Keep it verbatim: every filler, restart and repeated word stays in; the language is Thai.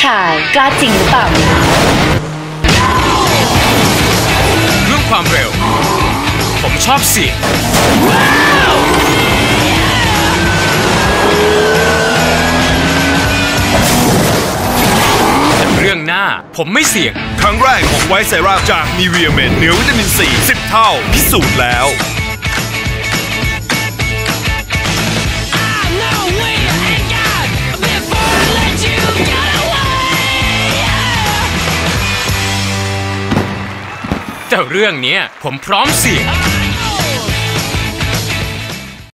ชายกล้าจริงหรือเปล่าเรื่องความเร็วผมชอบเสี่ยงแต่เรื่องหน้าผมไม่เสี่ยงครั้งแรกของไวท์เซรั่มจาก Nevia เมนเหนือวิตามินซีสิบเท่าพิสูจน์แล้วแต่เรื่องนี้ผมพร้อมเสี่ยง